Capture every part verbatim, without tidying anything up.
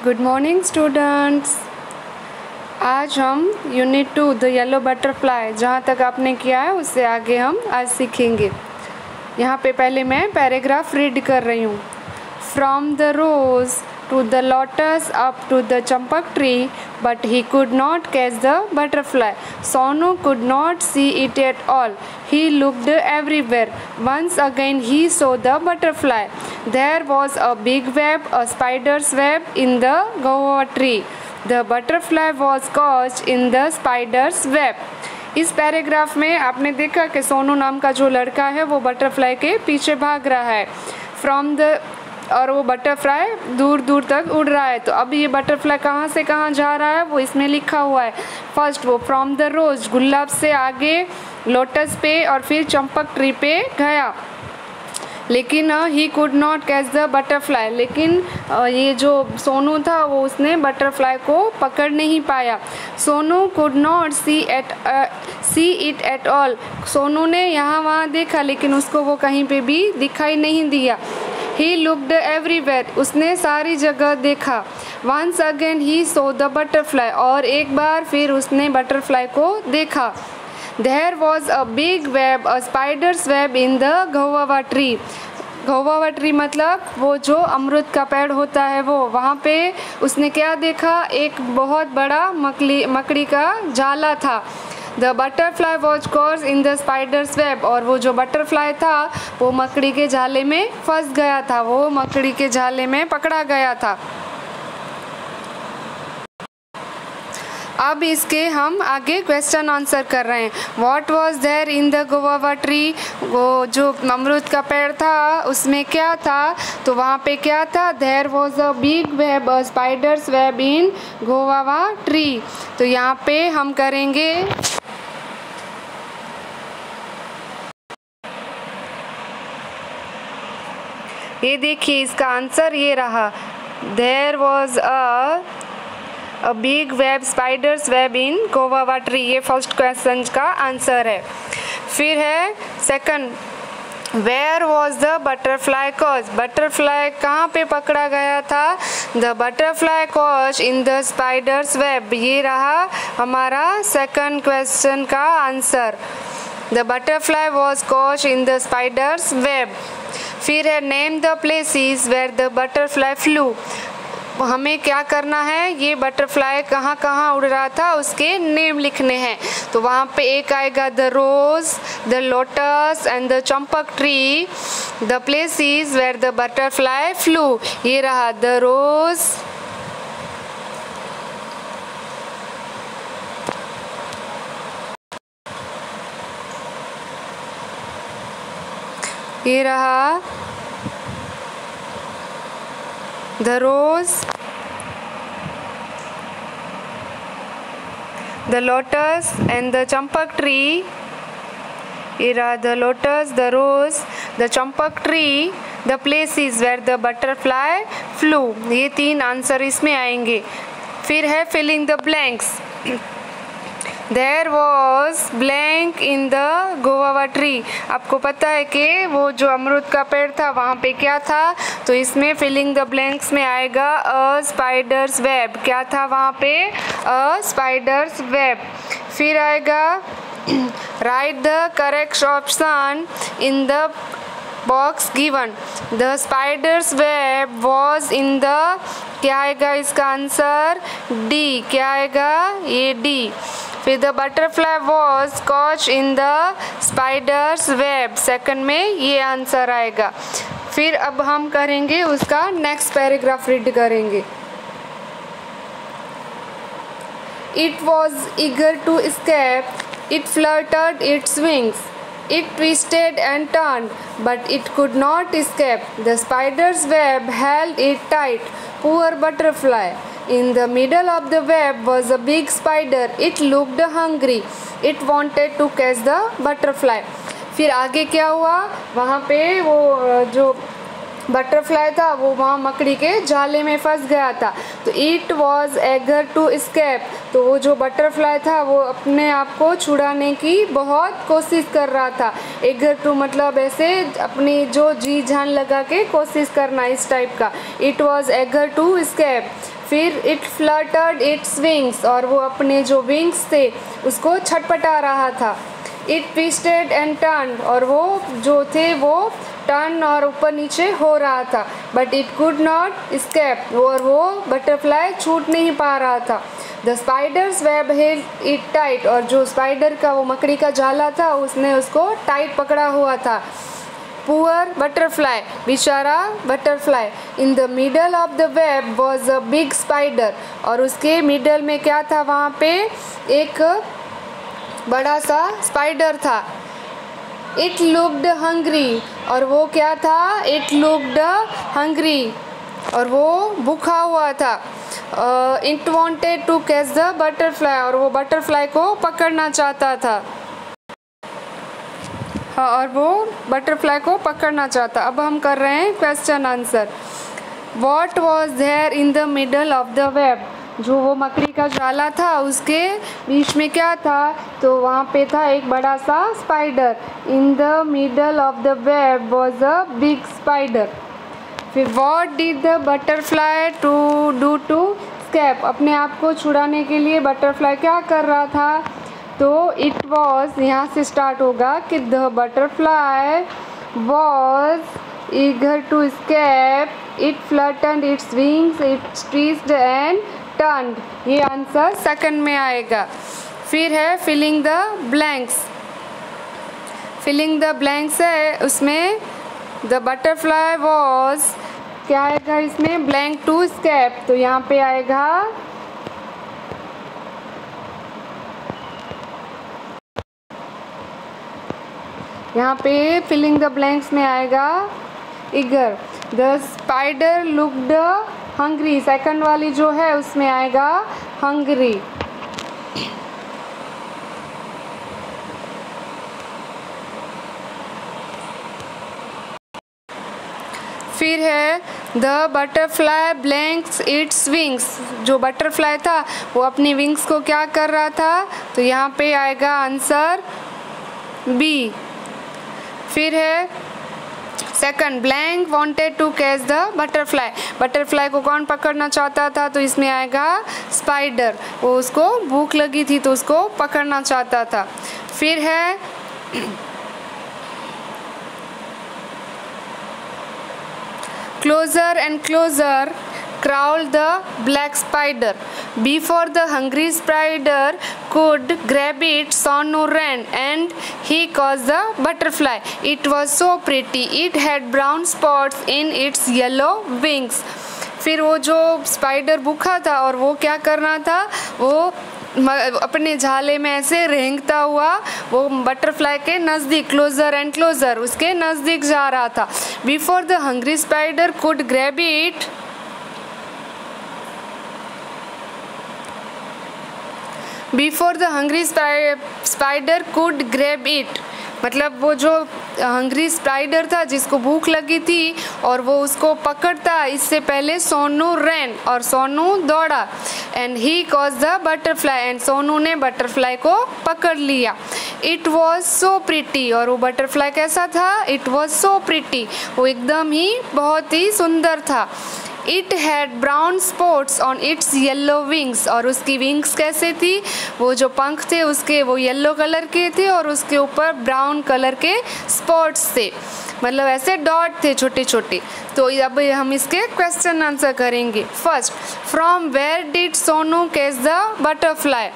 Good morning students. आज हम unit two the yellow butterfly जहाँ तक आपने किया है उससे आगे हम आज सीखेंगे। यहाँ पे पहले मैं पैराग्राफ रीड कर रही हूँ। From the rose to the lotus up to the champak tree, but he could not catch the butterfly. Sonu could not see it at all. He looked everywhere. Once again he saw the butterfly. There was a big web, a spider's web in the guava tree. The butterfly was caught in the spider's web. इस paragraph में आपने देखा कि सोनू नाम का जो लड़का है वो बटरफ्लाई के पीछे भाग रहा है। फ्रॉम द और वो बटरफ्लाई दूर दूर तक उड़ रहा है। तो अब ये बटरफ्लाई कहाँ से कहाँ जा रहा है वो इसमें लिखा हुआ है। फर्स्ट वो फ्रॉम द रोज गुलाब से आगे लोटस पे और फिर चंपक ट्री पे गया, लेकिन he could not catch the butterfly. लेकिन uh, ये जो सोनू था वो उसने बटरफ्लाई को पकड़ नहीं पाया। Sonu could not see at see it at all. Sonu ने यहाँ वहाँ देखा लेकिन उसको वो कहीं पे भी दिखाई नहीं दिया। ही लुक्ड एवरीवेयर, उसने सारी जगह देखा। Once again he saw the butterfly, और एक बार फिर उसने बटरफ्लाई को देखा। There was a big web, a spider's web in the guava tree. Guava tree मतलब वो जो अमरूद का पेड़ होता है वो, वहाँ पे उसने क्या देखा, एक बहुत बड़ा मकड़ी मकड़ी का जाला था। The butterfly was caught in the spider's web, और वो जो बटरफ्लाई था वो मकड़ी के जाले में फंस गया था, वो मकड़ी के जाले में पकड़ा गया था। अब इसके हम आगे क्वेश्चन आंसर कर रहे हैं। What was there in the guava tree, वो जो अमरूद का पेड़ था उसमें क्या था, तो वहाँ पे क्या था, there was a big web, a spider's web in guava tree. तो यहाँ पे हम करेंगे ये देखिए इसका आंसर ये रहा, there was a a big web spider's web in guava tree. ये फर्स्ट क्वेश्चन का आंसर है। फिर है second, where was the butterfly caught, butterfly कहाँ पे पकड़ा गया था। The butterfly caught in the spider's web, ये रहा हमारा सेकंड क्वेश्चन का answer. The butterfly was caught in the spider's web. फिर है name the places where the butterfly flew, हमें क्या करना है, ये बटरफ्लाई कहाँ कहाँ उड़ रहा था उसके नेम लिखने हैं। तो वहाँ पे एक आएगा the rose, the lotus and the champak tree. The places where the butterfly flew, ये रहा द रोज, ये रहा the rose, the lotus and the champak tree. ये रहा the lotus, the rose, the champak tree, the places where the butterfly flew. ये तीन answer इसमें आएंगे। फिर है filling the blanks. There was blank in the guava tree, आपको पता है कि वो जो अमरूद का पेड़ था वहाँ पे क्या था, तो इसमें फिलिंग द ब्लैंक्स में आएगा अ स्पाइडर्स वेब। क्या था वहाँ पे, अ स्पाइडर्स वेब। फिर आएगा right the correct option in the box given. The spider's web was in the, क्या आएगा इसका आंसर, डी। क्या आएगा, ये डी। फिर the butterfly was caught in the spider's web, second में ये आंसर आएगा। फिर अब हम करेंगे उसका नेक्स्ट पैराग्राफ रीड करेंगे। It was eager to escape, it fluttered its wings, it twisted and turned, but it could not escape. The spider's web held it tight. Poor butterfly. In the middle of the web was a big spider. It looked hungry. It wanted to catch the butterfly. फिर आगे क्या हुआ, वहाँ पे वो जो butterfly था वो वहाँ मकड़ी के जाले में फंस गया था। तो it was eager to escape, तो वो जो बटरफ्लाई था वो अपने आप को छुड़ाने की बहुत कोशिश कर रहा था। एगर टू मतलब ऐसे अपनी जो जी जान लगा के कोशिश करना, इस टाइप का। It was eager to escape. फिर इट फ्लटर्ड इट्स विंग्स, और वो अपने जो विंग्स थे उसको छटपटा रहा था। इट ट्विस्टेड एंड टर्न, और वो जो थे वो टर्न और ऊपर नीचे हो रहा था। But it could not escape, और वो बटरफ्लाई छूट नहीं पा रहा था। The spider's web held it tight, और जो स्पाइडर का वो मकड़ी का जाला था उसने उसको टाइट पकड़ा हुआ था। पुअर बटरफ्लाई, बेचारा butterfly. In the middle of the web was a big spider, और उसके मिडल में क्या था, वहाँ पे एक बड़ा सा स्पाइडर था। इट लुक्ड हंग्री, और वो क्या था, इट लुक्ड हंग्री, और वो भूखा हुआ था। It wanted to catch the butterfly, और वो बटरफ्लाई को पकड़ना चाहता था। हाँ, और वो बटरफ्लाई को पकड़ना चाहता। अब हम कर रहे हैं question answer. What was there in the middle of the web, जो वो मकड़ी का जाला था उसके बीच में क्या था, तो वहाँ पे था एक बड़ा सा spider. In the middle of the web was a big spider. फिर what did the butterfly to do to escape, अपने आप को छुड़ाने के लिए बटरफ्लाई क्या कर रहा था, तो इट वॉज, यहाँ से स्टार्ट होगा कि the butterfly was eager to escape, it flattened its wings, it twisted and turned। ये आंसर सेकंड में आएगा। फिर है filling the blanks. Filling the blanks है, उसमें द बटरफ्लाई वॉज, क्या आएगा इसमें, ब्लैंक टू escape, तो यहाँ पे आएगा यहाँ पे फिलिंग द ब्लैंक्स में आएगा eager. The spider looked hungry, second वाली जो है उसमें आएगा हंग्री। फिर है the butterfly blanks its wings, जो बटरफ्लाई था वो अपनी विंग्स को क्या कर रहा था, तो यहाँ पे आएगा आंसर बी। फिर है second, blank wanted to catch the butterfly, butterfly को कौन पकड़ना चाहता था, तो इसमें आएगा स्पाइडर, वो उसको भूख लगी थी तो उसको पकड़ना चाहता था। फिर है closer and closer crawled the black spider. Before the hungry spider could grab it, Sonu ran and he caught the butterfly. It was so pretty. It had brown spots in its yellow wings. फिर वो जो spider भूखा था और वो क्या करना था, वो अपने झाले में ऐसे रेंगता हुआ वो बटरफ्लाई के नज़दीक, क्लोजर एंड क्लोजर, उसके नज़दीक जा रहा था। Before the hungry spider could grab it, before the hungry spider could grab it, मतलब वो जो हंग्री स्पाइडर था जिसको भूख लगी थी और वो उसको पकड़ता, इससे पहले सोनू रैन, और सोनू दौड़ा। And he caught the butterfly, and Sonu ने बटरफ्लाई को पकड़ लिया। इट वॉज सो प्रिटी, और वो बटरफ्लाई कैसा था, इट वॉज सो प्रिटी, वो एकदम ही बहुत ही सुंदर था। It had brown spots on its yellow wings, और उसकी विंग्स कैसे थी, वो जो पंख थे उसके वो येल्लो कलर के थे और उसके ऊपर ब्राउन कलर के स्पॉट्स थे, मतलब ऐसे डॉट थे छोटे छोटे। तो अब हम इसके क्वेश्चन आंसर करेंगे। First, from where did Sonu catch the butterfly,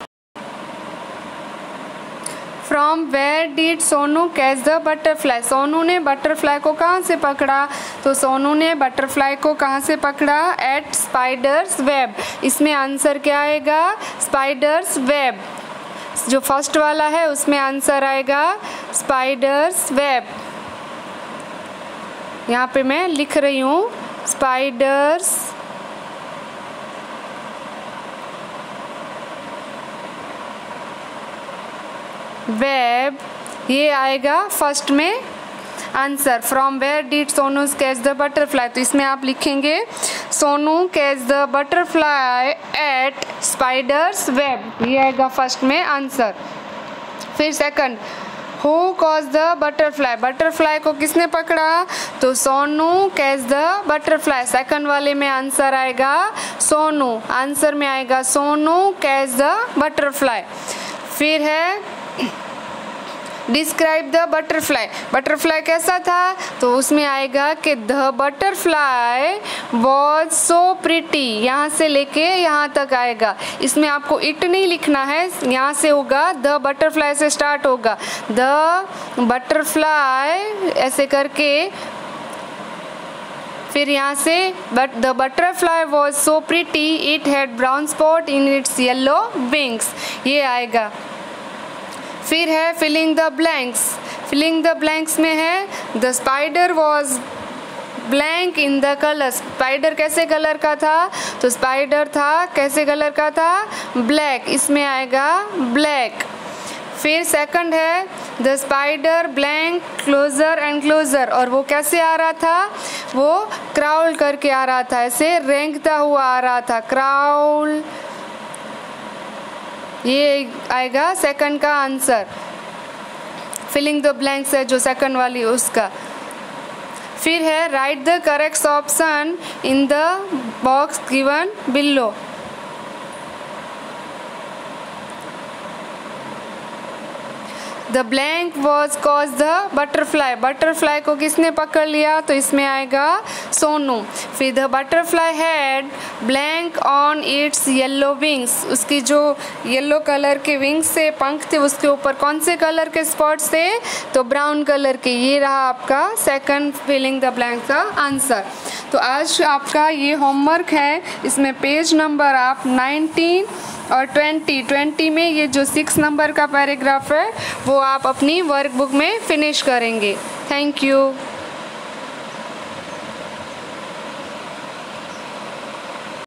from where did Sonu catch the butterfly, Sonu ने बटरफ्लाई को कहाँ से पकड़ा, तो सोनू ने बटरफ्लाई को कहाँ से पकड़ा, एट स्पाइडर्स वेब। इसमें आंसर क्या आएगा, स्पाइडर्स वेब, जो फर्स्ट वाला है उसमें आंसर आएगा स्पाइडर्स वेब। यहाँ पे मैं लिख रही हूँ स्पाइडर्स वेब, ये आएगा फर्स्ट में answer. From where did Sonu catch the butterfly, तो इसमें आप लिखेंगे Sonu catch the butterfly at spider's web, ये आएगा फर्स्ट में आंसर। फिर second, who caught the butterfly, butterfly को किसने पकड़ा? तो Sonu catch the butterfly. Second वाले में आंसर आएगा सोनू, आंसर में आएगा सोनू कैच द बटरफ्लाई। फिर है डिस्क्राइब द बटरफ्लाई, बटरफ्लाई कैसा था? तो उसमें आएगा कि the butterfly was so pretty, यहाँ से लेके यहाँ तक आएगा। इसमें आपको इट नहीं लिखना है, यहाँ से होगा द बटरफ्लाई से स्टार्ट होगा, द बटरफ्लाई ऐसे करके, फिर यहाँ से but the butterfly was so pretty it had brown spot in its yellow wings, ये आएगा। फिर है filling the blanks, filling the blanks में है the spider was blank in the colour, spider कैसे कलर का था? तो स्पाइडर था कैसे कलर का था? ब्लैक, इसमें आएगा ब्लैक। फिर सेकंड है the spider blank closer and closer, और वो कैसे आ रहा था? वो क्राउल करके आ रहा था, ऐसे रेंगता हुआ आ रहा था, क्राउल, ये आएगा सेकंड का आंसर। फिलिंग द ब्लैंक्स है जो सेकंड वाली उसका। फिर है right the correct option in the box given below, the blank was caught the butterfly, butterfly को किसने पकड़ लिया? तो इसमें आएगा सोनू। फिर the butterfly had blank on its yellow wings, उसकी जो येलो कलर के विंग्स से पंख थे उसके ऊपर कौन से कलर के स्पॉट्स थे? तो ब्राउन कलर के। ये रहा आपका सेकंड फिलिंग द ब्लैंक का आंसर। तो आज आपका ये होमवर्क है, इसमें पेज नंबर आप नाइनटीन और ट्वेंटी ट्वेंटी में ये जो सिक्स नंबर का पैराग्राफ है वो आप अपनी वर्कबुक में फिनिश करेंगे। Thank you.